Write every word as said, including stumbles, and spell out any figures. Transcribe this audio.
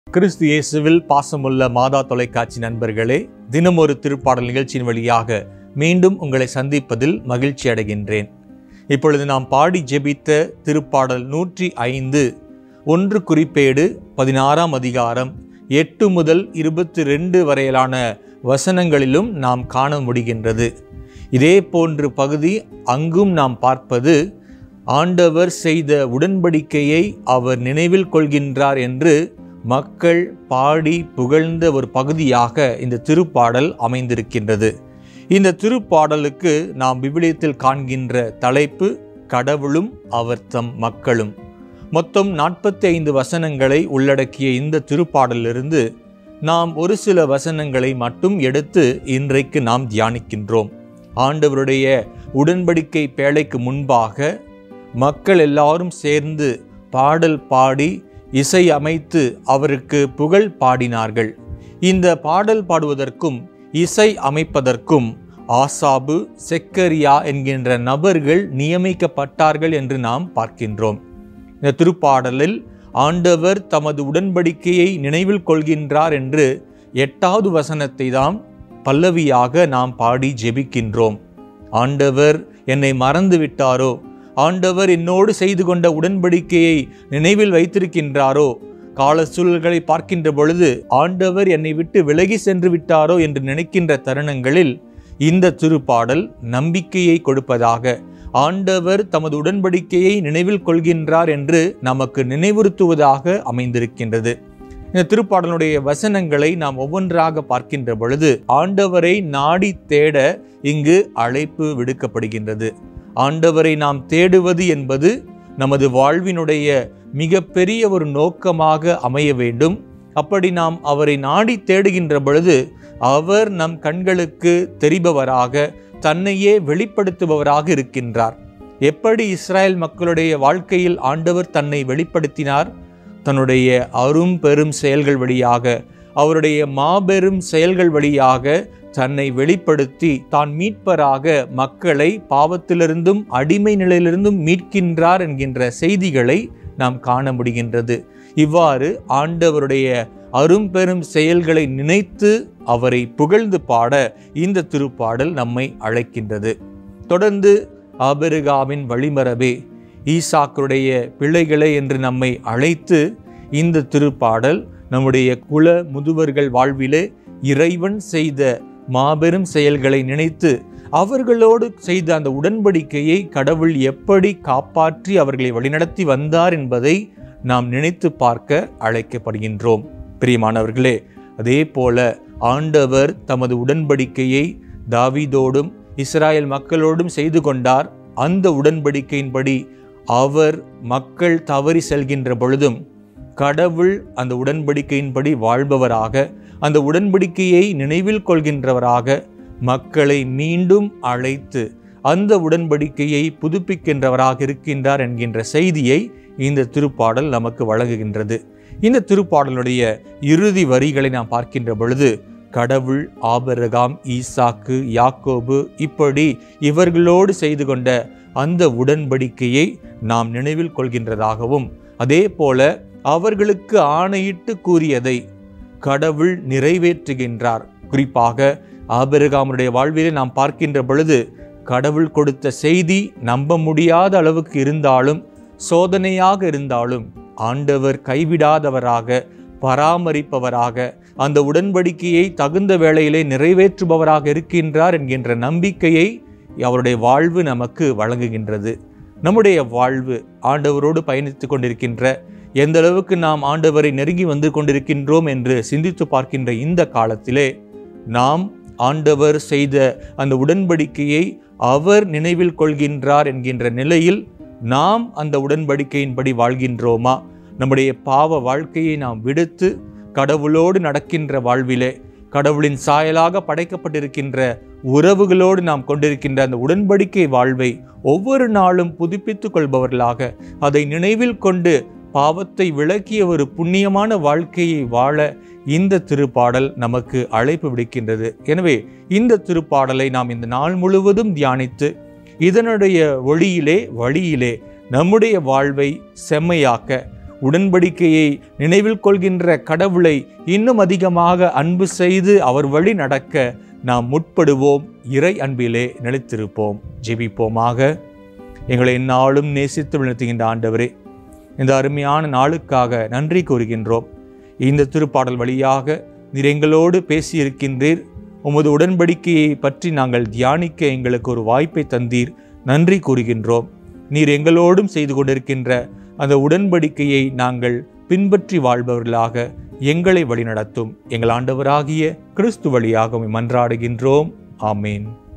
கிறிஸ்து இயேசுவில் பாசமுள்ள மாதா தொலைக்காட்சி நண்பர்களே, தினம் ஒரு திருப்பாடல் நிகழ்ச்சியின் வழியாக மீண்டும் உங்களை சந்திப்பதில் மகிழ்ச்சி அடைகின்றேன். இப்பொழுது நாம் பாடி ஜெபித்த திருப்பாடல் நூற்றி ஐந்து ஒன்று குறிப்பேடு பதினாறாம் அதிகாரம் எட்டு முதல் இருபத்தி ரெண்டு வரையிலான வசனங்களிலும் நாம் காண முடிகின்றது. இதே போன்று பகுதி அங்கும் நாம் பார்ப்பது ஆண்டவர் செய்த உடன்படிக்கையை அவர் நினைவில் கொள்கின்றார் என்று மக்கள் பாடி புகழ்ந்த ஒரு பகுதியாக இந்த திருப்பாடல் அமைந்திருக்கின்றது. இந்த திருப்பாடலுக்கு நாம் விவிலியத்தில் காண்கின்ற தலைப்பு கடவுளும் அவர் தம் மக்களும். மொத்தம் நாற்பத்தி ஐந்து வசனங்களை உள்ளடக்கிய இந்த திருப்பாடலிலிருந்து நாம் ஒரு சில வசனங்களை மட்டும் எடுத்து இன்றைக்கு நாம் தியானிக்கின்றோம். ஆண்டவருடைய உடன்படிக்கை பேழைக்கு முன்பாக மக்கள் எல்லாரும் சேர்ந்து பாடல் பாடி இசை அமைத்து அவருக்கு புகழ் பாடினார்கள். இந்த பாடல் பாடுவதற்கும் இசை அமைப்பதற்கும் ஆசாபு, செக்கரியா என்கின்ற நபர்கள் நியமிக்கப்பட்டார்கள் என்று நாம் பார்க்கின்றோம். இந்த திருப்பாடலில் ஆண்டவர் தமது உடன்படிக்கையை நினைவில் கொள்கின்றார் என்று எட்டாவது வசனத்தை தான் பல்லவியாக நாம் பாடி ஜெபிக்கின்றோம். ஆண்டவர் என்னை மறந்து விட்டாரோ, ஆண்டவர் என்னோடு செய்து கொண்ட உடன்படிக்கையை நினைவில் வைத்திருக்கின்றாரோ, கால சூழல்களை பார்க்கின்ற பொழுது ஆண்டவர் என்னை விட்டு விலகி சென்று விட்டாரோ என்று நினைக்கின்ற தருணங்களில் இந்த திருப்பாடல் நம்பிக்கையை கொடுப்பதாக, ஆண்டவர் தமது உடன்படிக்கையை நினைவில் கொள்கின்றார் என்று நமக்கு நினைவுறுத்துவதாக அமைந்திருக்கின்றது. இந்த திருப்பாடலுடைய வசனங்களை நாம் ஒவ்வொன்றாக பார்க்கின்ற பொழுது ஆண்டவரை நாடி தேட இங்கு அழைப்பு விடுக்கப்படுகின்றது. ஆண்டவரை நாம் தேடுவது என்பது நமது வாழ்வினுடைய மிக பெரிய ஒரு நோக்கமாக அமைய வேண்டும். அப்படி நாம் அவரை நாடி தேடுகின்ற பொழுது அவர் நம் கண்களுக்கு தெரிபவராக, தன்னையே வெளிப்படுத்துபவராக இருக்கின்றார். எப்படி இஸ்ராயல் மக்களுடைய வாழ்க்கையில் ஆண்டவர் தன்னை வெளிப்படுத்தினார்? தன்னுடைய அரும் பெரும் செயல்கள் வழியாக, அவருடைய மாபெரும் செயல்கள் வழியாக தன்னை வெளிப்படுத்தி தான் மீட்பராக மக்களை பாவத்திலிருந்தும் அடிமை நிலையிலிருந்தும் மீட்கின்றார் என்கின்ற செய்திகளை நாம் காண முடிகின்றது. இவ்வாறு ஆண்டவருடைய அரும்பெரும் செயல்களை நினைத்து அவரை புகழ்ந்து பாட இந்த திருப்பாடல் நம்மை அழைக்கின்றது. தொடர்ந்து ஆபிரகாமின் வழிமரபே, ஈசாக்குடைய பிள்ளைகளே என்று நம்மை அழைத்து இந்த திருப்பாடல் நம்முடைய குல முதுவர்கள் வாழ்விலே இறைவன் செய்த மாபெரும் செயல்களை நினைத்து அவர்களோடு செய்த அந்த உடன்படிக்கையை கடவுள் எப்படி காப்பாற்றி அவர்களை வழிநடத்தி வந்தார் என்பதை நாம் நினைத்து பார்க்க அழைக்கப்படுகின்றோம். பிரியமானவர்களே, அதே போல ஆண்டவர் தமது உடன்படிக்கையை தாவீதோடும் இஸ்ராயல் மக்களோடும் செய்து கொண்டார். அந்த உடன்படிக்கையின்படி அவர் மக்கள் தவறி செல்கின்ற பொழுதும் கடவுள் அந்த உடன்படிக்கையின்படி வாழ்பவராக, அந்த உடன்படிக்கையை நினைவில் கொள்கின்றவராக மக்களை மீண்டும் அழைத்து அந்த உடன்படிக்கையை புதுப்பிக்கின்றவராக இருக்கின்றார் என்கின்ற செய்தியை இந்த திருப்பாடல் நமக்கு வழங்குகின்றது. இந்த திருப்பாடலுடைய இறுதி வரிகளை நாம் பார்க்கின்ற பொழுது கடவுள் ஆபிரகாம், ஈசாக்கு, யாக்கோபு இப்படி இவர்களோடு செய்து கொண்ட அந்த உடன்படிக்கையை நாம் நினைவில் கொள்கின்றதாகவும், அதே போல அவர்களுக்கு ஆணையிட்டு கூறியதை கடவுள் நிறைவேற்றுகின்றார். குறிப்பாக ஆபிரகாமுடைய வாழ்விலே நாம் பார்க்கின்ற பொழுது கடவுள் கொடுத்த செய்தி நம்ப முடியாத அளவுக்கு இருந்தாலும், சோதனையாக இருந்தாலும் ஆண்டவர் கைவிடாதவராக, பராமரிப்பவராக, அந்த உடன்படிக்கையை தகுந்த வேளையிலே நிறைவேற்றுபவராக இருக்கின்றார் என்கின்ற நம்பிக்கையை அவருடைய வாழ்வு நமக்கு வழங்குகின்றது. நம்முடைய வாழ்வு ஆண்டவரோடு பயணித்து கொண்டிருக்கின்ற, எந்த அளவுக்கு நாம் ஆண்டவரை நெருங்கி வந்து கொண்டிருக்கின்றோம் என்று சிந்தித்து பார்க்கின்ற இந்த காலத்திலே நாம் ஆண்டவர் செய்த அந்த உடன்படிக்கையை அவர் நினைவில் கொள்கின்றார் என்கின்ற நிலையில் நாம் அந்த உடன்படிக்கையின்படி வாழ்கின்றோமா? நம்முடைய பாவ வாழ்க்கையை நாம் விடுத்து கடவுளோடு நடக்கின்ற வாழ்விலே, கடவுளின் சாயலாக படைக்கப்பட்டிருக்கின்ற உறவுகளோடு நாம் கொண்டிருக்கின்ற அந்த உடன்படிக்கை வாழ்வை ஒவ்வொரு நாளும் புதுப்பித்து கொள்பவர்களாக, அதை நினைவில் கொண்டு பாவத்தை விளக்கிய ஒரு புண்ணியமான வாழ்க்கையை வாழ இந்த திருப்பாடல் நமக்கு அழைப்பு விடுக்கின்றது. எனவே இந்த திருப்பாடலை நாம் இந்த நாள் முழுவதும் தியானித்து இதனுடைய ஒளியிலே வழியிலே நம்முடைய வாழ்வை செம்மையாக்க, உடன்படிக்கையை நினைவில் கொள்கின்ற கடவுளை இன்னும் அதிகமாக அன்பு செய்து அவர் வழி நடக்க நாம் முற்படுவோம். இறை அன்பிலே நிலைத்திருப்போம். ஜெபிப்போமாக. எங்களை எந்நாளும் நேசித்து விழுத்துகின்ற ஆண்டவரே, இந்த அருமையான நாளுக்காக நன்றி கூறுகின்றோம். இந்த திருப்பாடல் வழியாக நீர் எங்களோடு பேசியிருக்கின்றீர். உமது உடன்படிக்கையை பற்றி நாங்கள் தியானிக்க எங்களுக்கு ஒரு வாய்ப்பை தந்தீர். நன்றி கூறுகின்றோம். நீர் எங்களோடும் செய்து கொண்டிருக்கின்ற அந்த உடன்படிக்கையை நாங்கள் பின்பற்றி வாழ்பவர்களாக எங்களை வழிநடத்தும். எங்கள் ஆண்டவராகிய கிறிஸ்து வழியாக மன்றாடுகின்றோம். ஆமேன்.